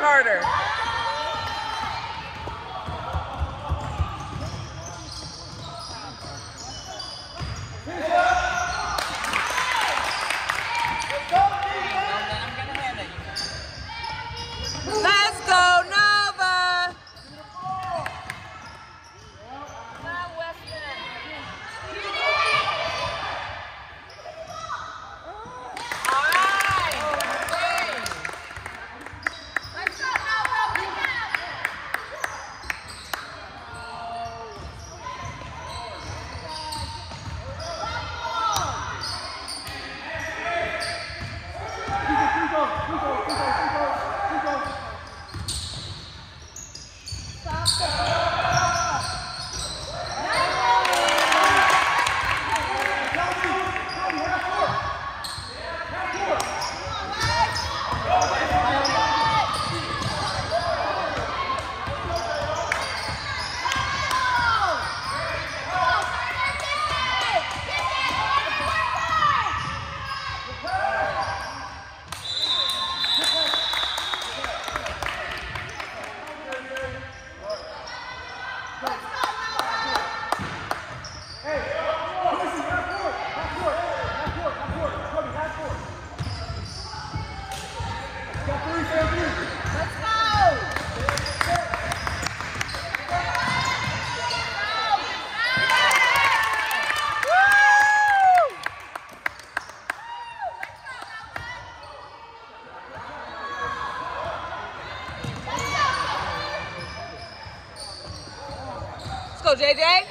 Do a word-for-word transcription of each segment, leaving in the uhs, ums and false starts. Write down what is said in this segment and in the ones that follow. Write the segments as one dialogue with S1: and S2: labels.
S1: starter. Let's go, Nova! Let's go, J J.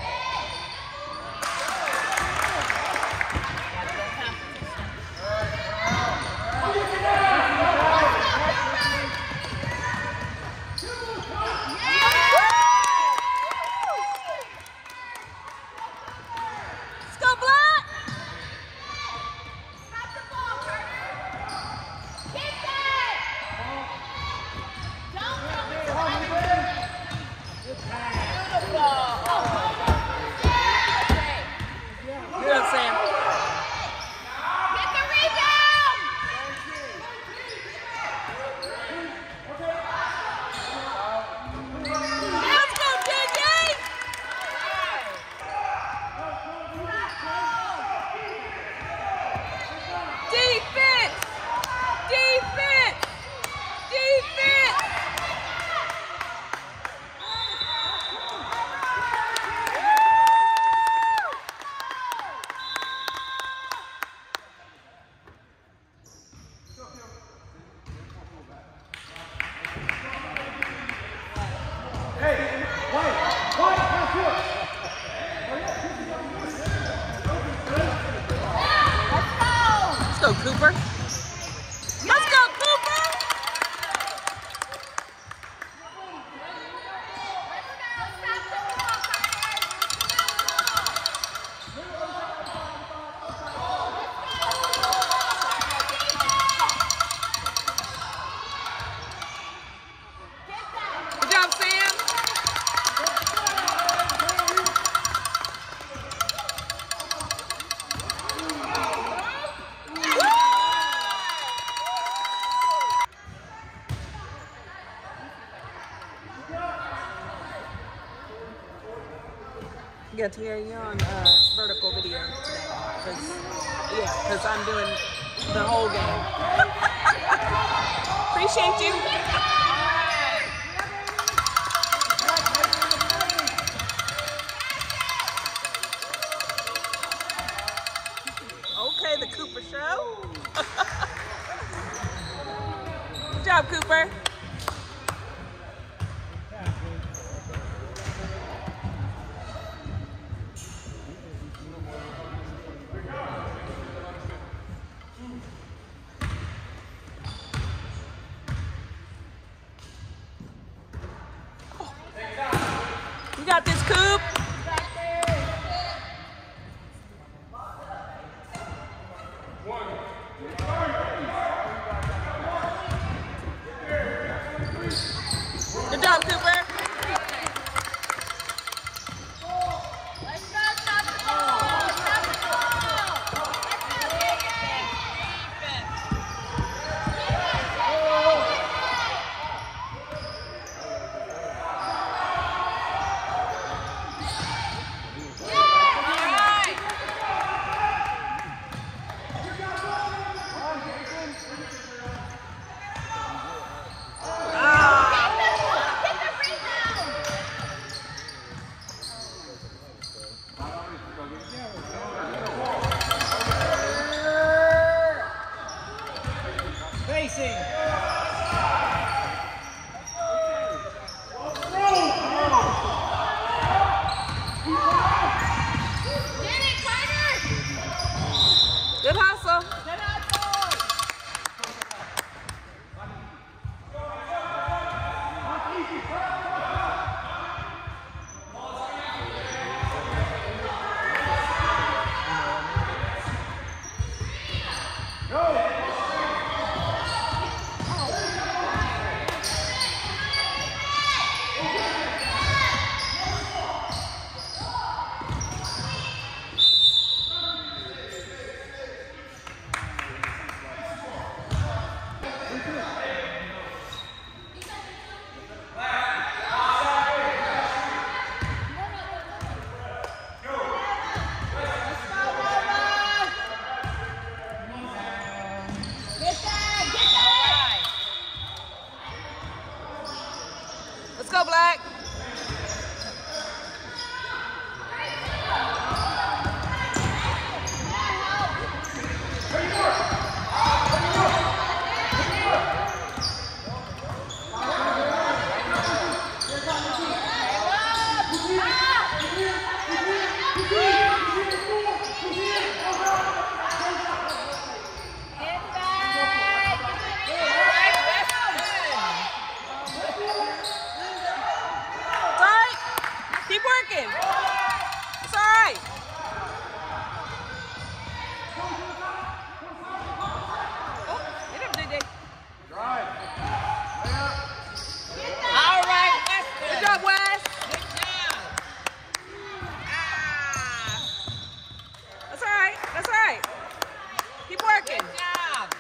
S1: Cooper. Let's go, Cooper! Good job, Sam. Yeah, Terry, you're on uh, vertical video today. Cause, yeah, because I'm doing the whole game. Appreciate you. Okay, the Cooper show. Good job, Cooper. You got this, Coop. Good job, Cooper. Let's go, Black. Keep working. It's all right. Oh, get up, J J.
S2: Drive.
S1: All right, Weston. Good job, Wes.
S3: Good job.
S1: Ah. That's all right. That's all right. Keep working.
S3: Good job.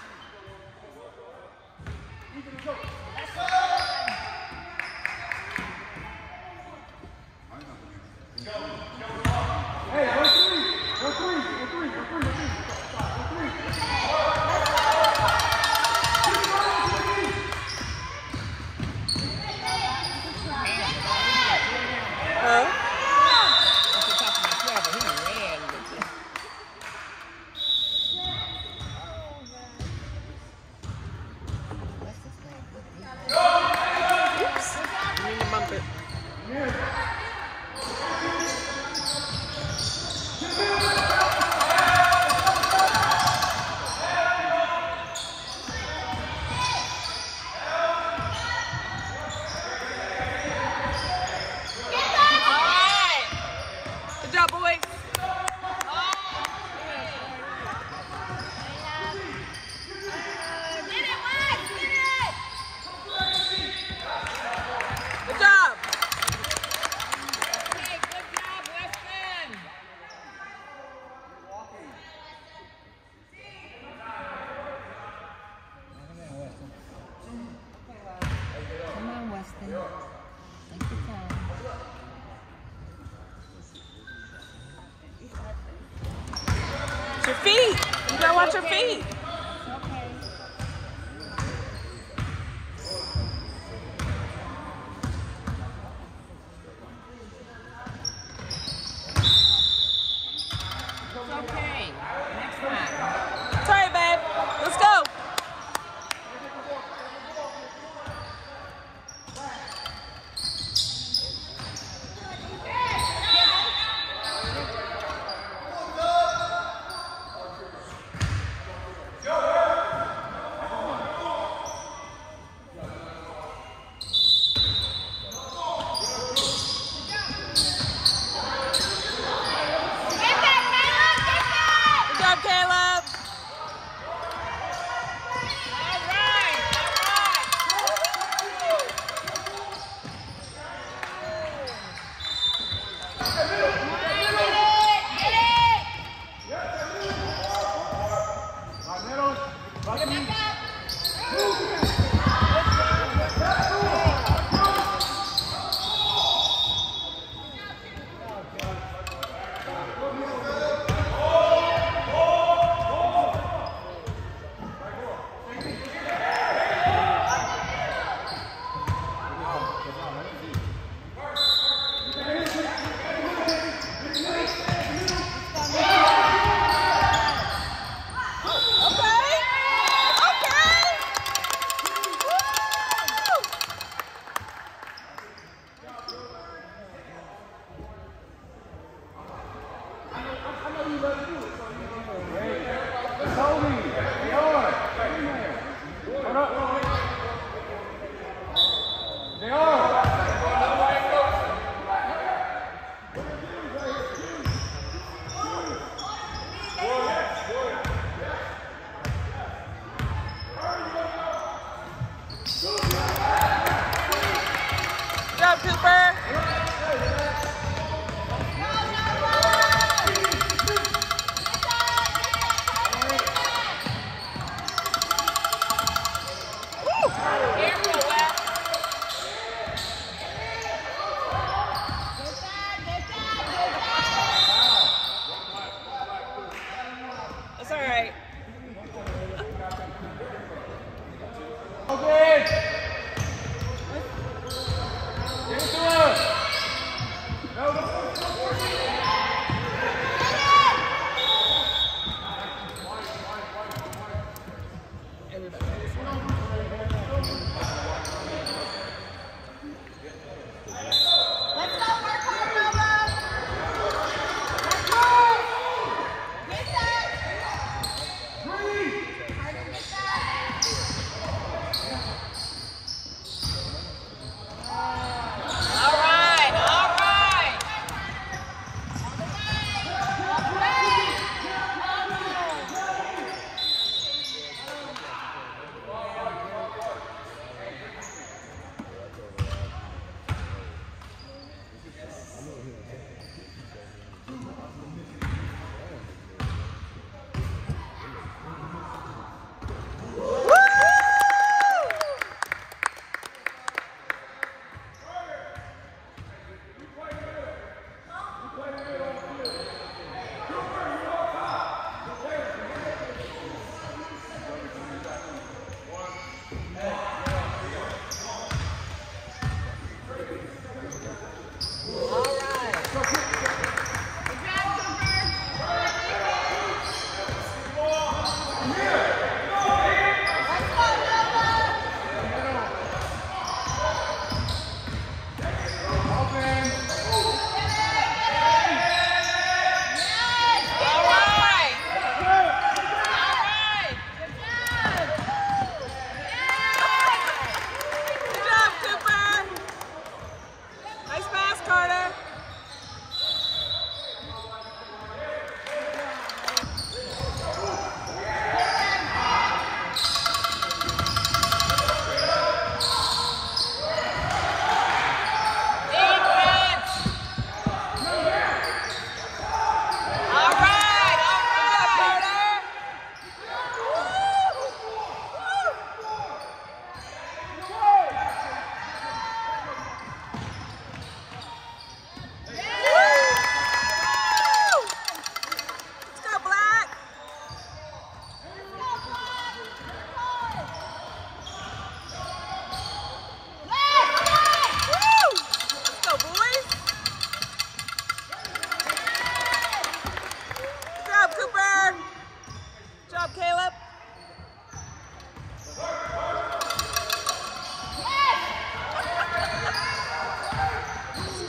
S2: Hey, go three. Go three. Go three. Go three. Go three. Go three.
S1: Huh? Oops. You need to bump it. Good job, boys. Good job.
S3: Hey, good job, Weston.
S4: Come on, Weston. Take your time.
S1: It's your feet. You gotta watch your feet.
S4: Okay.
S3: It's okay. Next time.
S1: It's all right, babe. Let's go.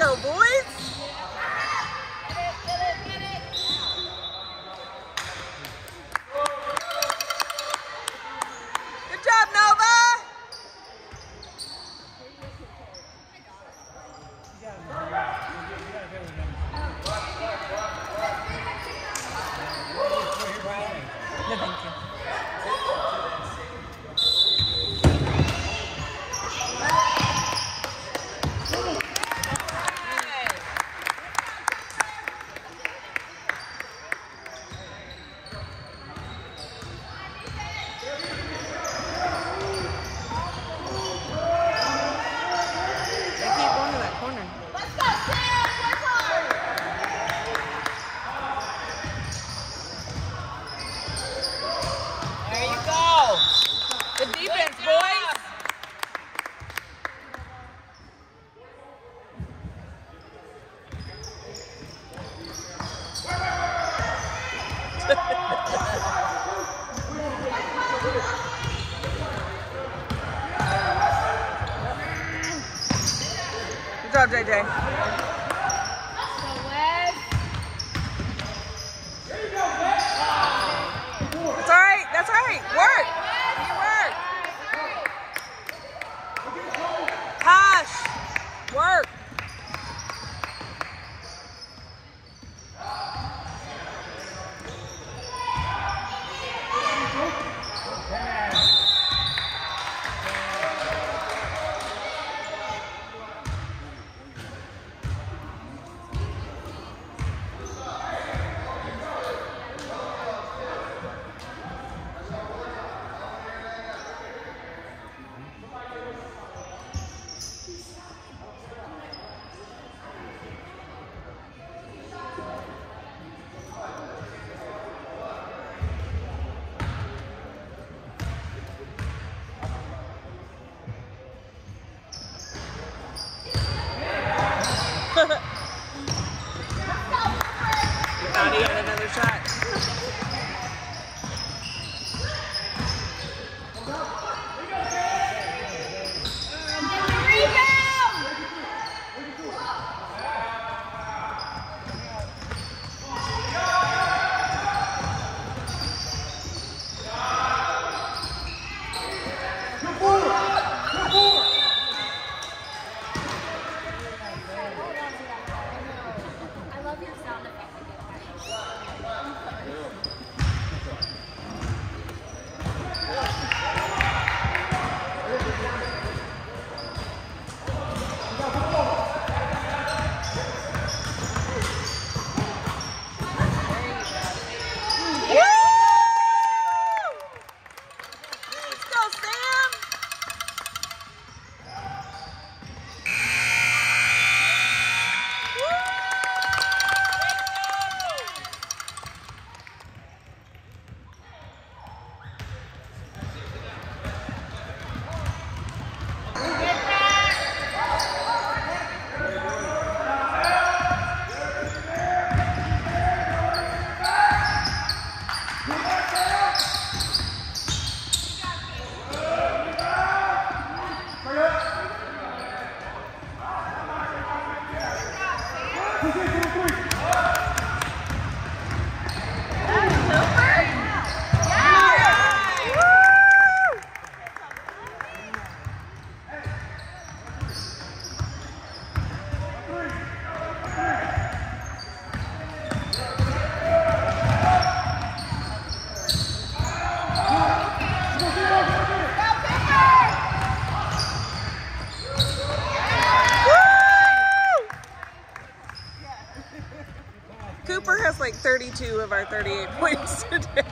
S1: go, boys. Good job, Nova. No, thank you. Good job, J J. That's all right. That's all right. Work. You work. Hush. Work. Thought he had another shot. Cooper has like thirty-two of our thirty-eight points today.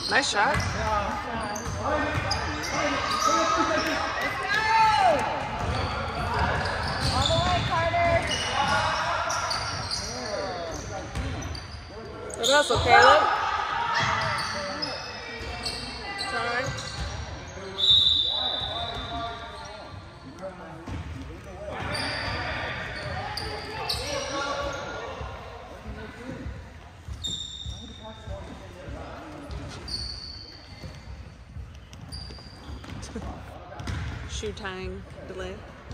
S1: Nice shot.
S3: Let's go! All the way, Carter!
S1: Good hustle, Caleb. Sorry. Shoe tying delay.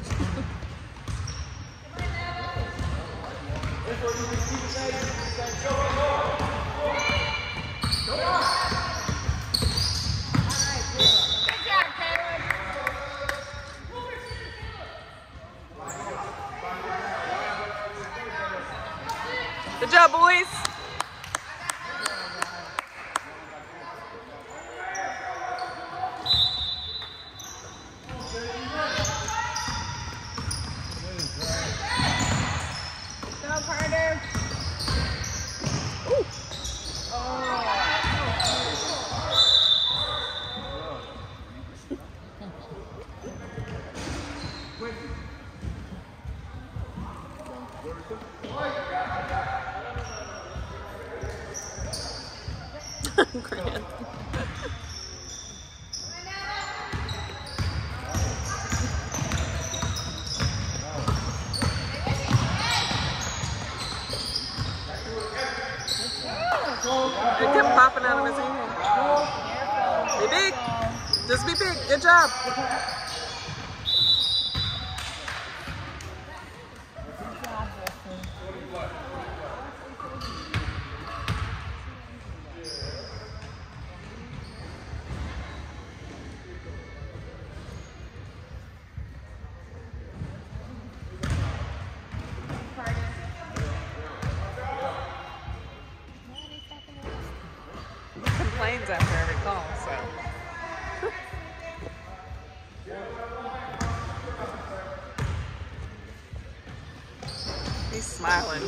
S1: Good job, boys.
S3: Go, Carter!
S1: Ooh. Grant. It kept popping out of his hand. Be big. Just be big. Good job. Complains after every call, so. He's smiling.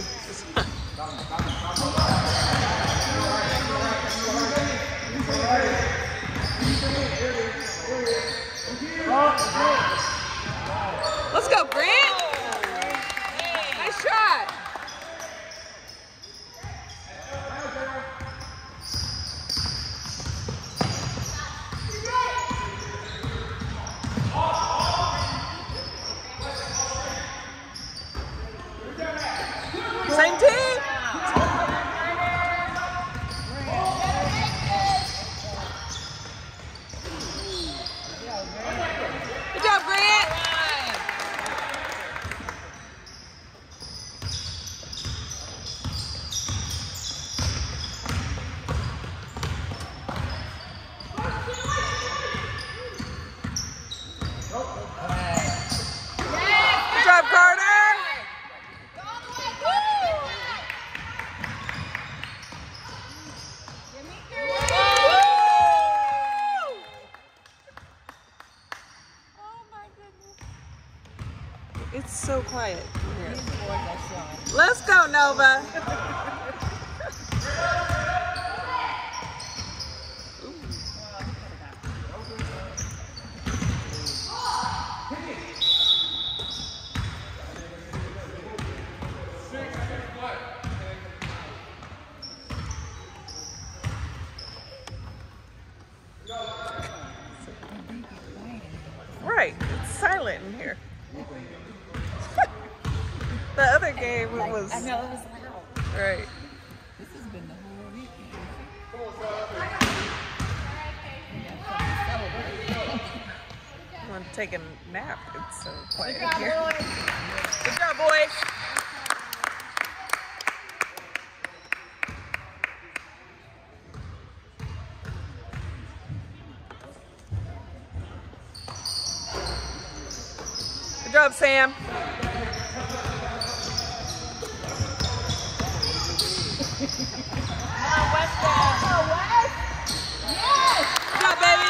S1: Let's go, Grant! Nice shot! Same team! Good job, Grant! Good job, Carter! It's so quiet in here. Let's go, Nova. Right, it's silent in here. The other game it was.
S4: I know it was loud.
S1: Right.
S4: This has been the whole weekend.
S1: I want to take a nap. It's so quiet in here. Good job, boys. Good job, Sam. Good job, baby.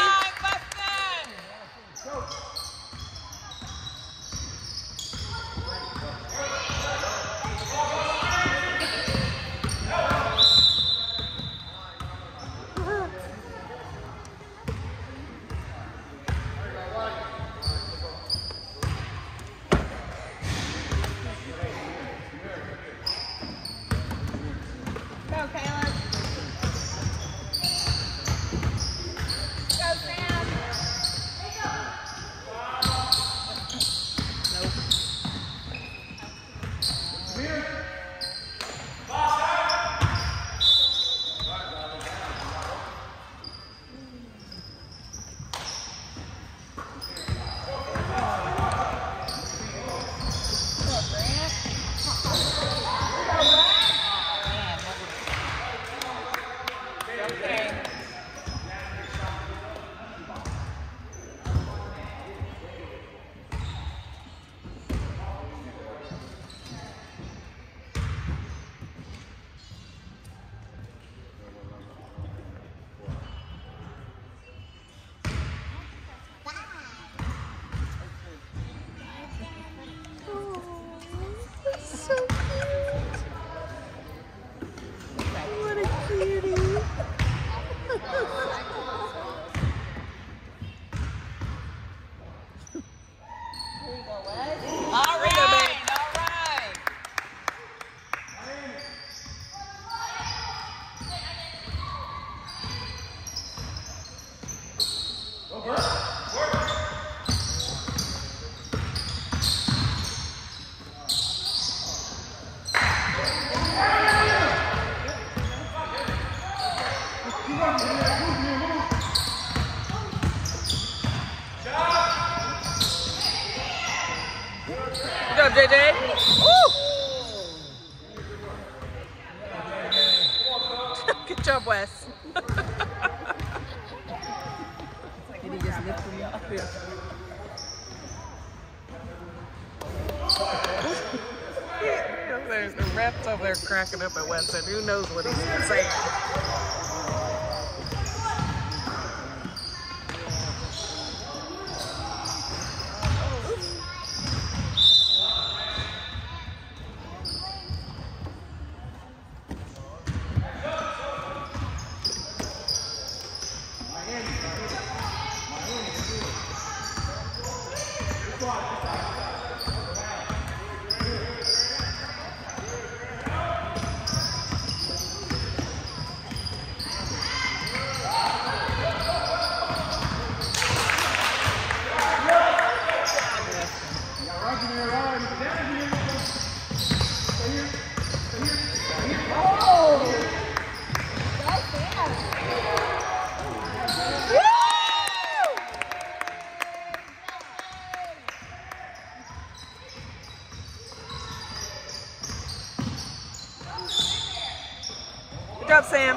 S1: J J. Woo! Good job, Wes.
S4: Did he just lift him up?
S1: Yeah. There's the refs over there cracking up at Wes, and who knows what he's saying. Good job, Sam.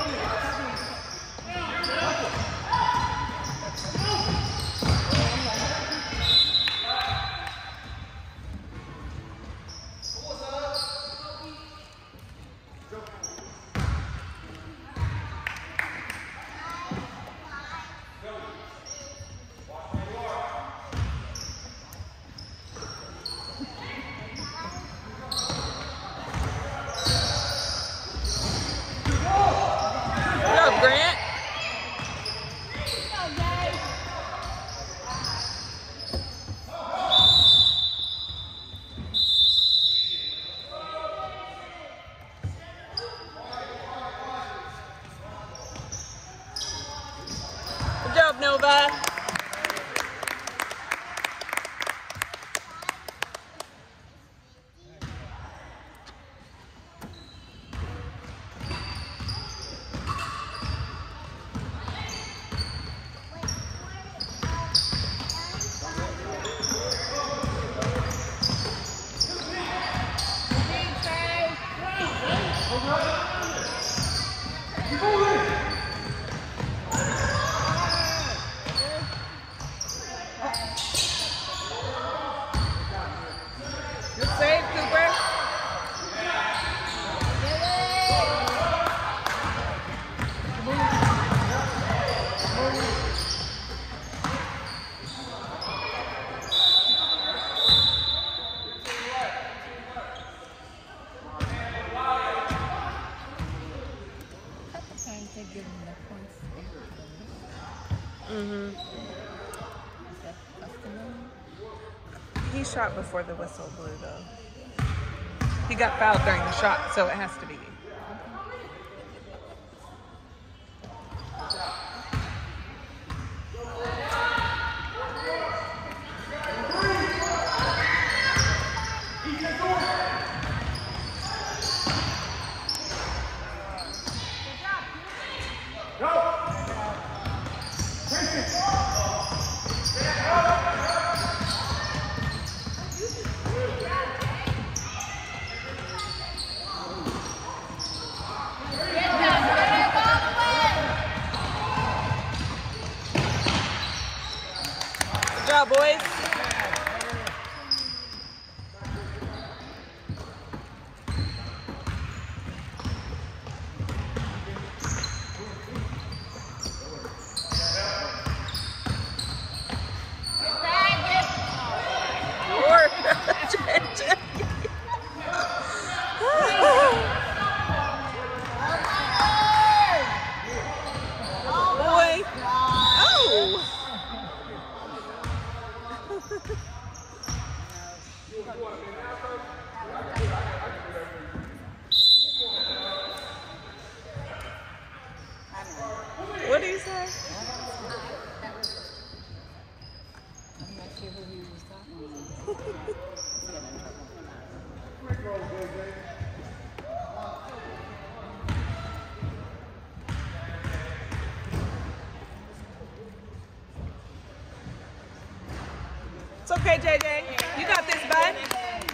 S1: Grant. Good job, Nova. Good save, Cooper.
S4: Sometimes they give him the points.
S1: Mm-hmm.
S4: Is that customary?
S1: He shot before the whistle blew, though. He got fouled during the shot, so it has to be. Good job, boys. Lord. Boy. Oh. What do you say?
S4: I'm not sure who he was talking to.
S1: It's okay, J J. You got this, bud.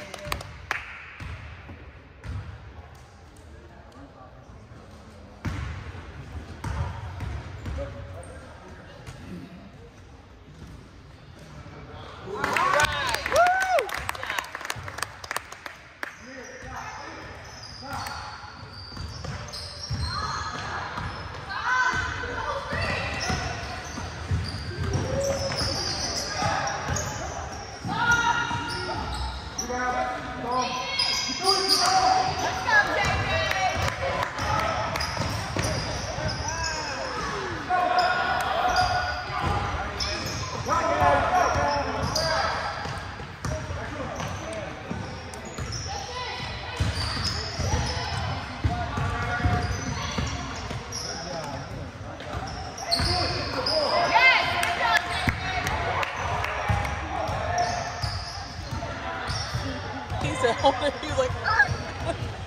S1: He said, hold it. He was like, ah.